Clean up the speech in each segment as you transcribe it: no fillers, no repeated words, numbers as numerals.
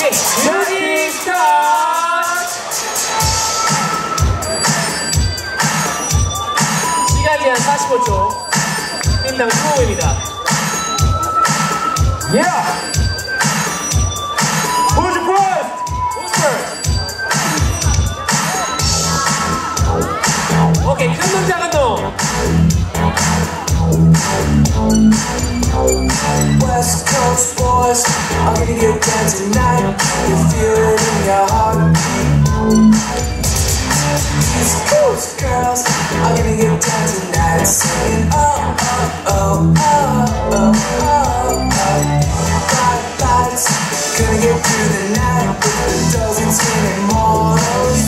오케이, 뮤직 스타트! 시간 제한 45초. 팀당 15분입니다. Yeah! Who's first? Who's first? 오케이, 큰 놈, 작은 놈. West Coast boys, I'm gonna get down tonight. You feel it in your heart. East Coast girls, I'm gonna get down tonight. Singing oh, oh, oh, oh, oh, oh, oh. Bright lights, gonna get through the night with a dozen screaming mortals.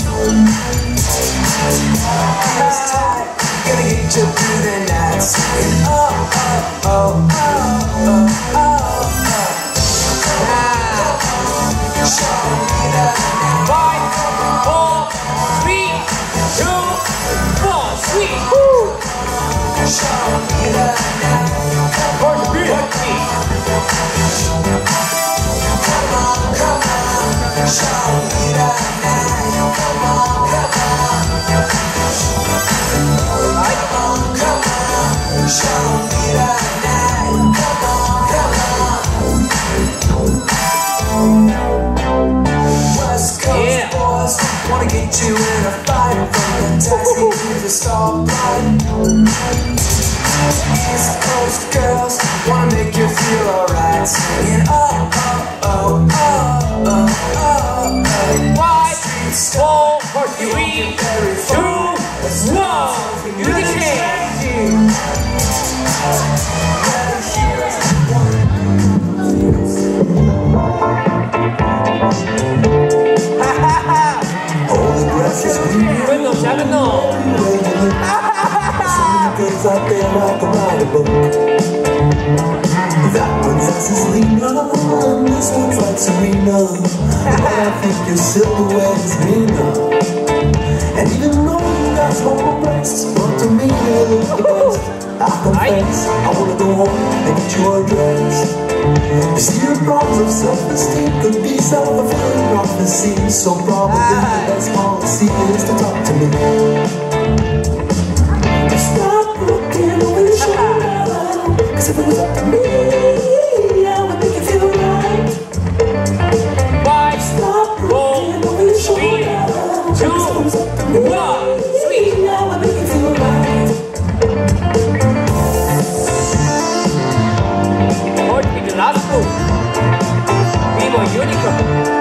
Here's tight, gonna get you through the night. Singing oh, oh, oh, oh, oh, oh. Show me the 5, 4, 3, 2, 1, sweet! show me the night. Heartbeat! Come on, come on, show me the night. Come on, come on. Come on, come on, show me the night. Come on, come on. West Coast boys wanna get you in a fight, from the taxi to the stoplight. East Coast girls wanna make you feel alright, singing oh, oh, oh, oh, oh, oh, oh. 5, 4, 3, 2, 1, 뮤직 체인지! 큰 놈, 작은 놈. Girls out there like a writing book. That one's like Selena, and this one's like Serena. But I think your silhouette is greener. And even though you got small breasts, but to me you look the best. I confess, I wanna go home and get you undressed. You see your problems of self-esteem could be self-fulfilling prophecy. So probably the best policy is to talk to me. Stop looking over your shoulder, 'cause if it was up to me, I would make you feel right. 5, Stop 4, looking over your 3, shoulder, 'cause if it was up to me, 1, sweet! I would make you feel right. Heartbeat last move. Vivo Unicorn.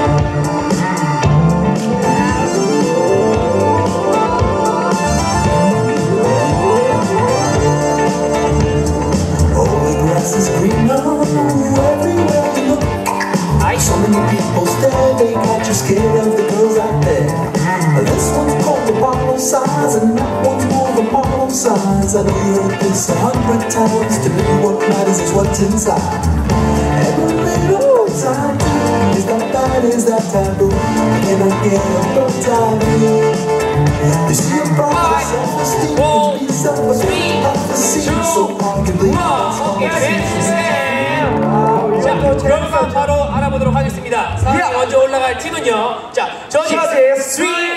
Is greener everywhere you look. So many people stare, they got you scared of the girls out there. This one's called the bottle size, and that one's more the model size. I know you heard this 100 times. To me, what matters is what's inside. Every little time is that bad, is that taboo? Can I get a bird's eye view? You see a problem, self-esteem, can be self-esteem, prophecy, so arguably. 자, 그럼 바로 알아보도록 하겠습니다. 상황이 먼저 올라갈 팀은요. 자, 저기 3,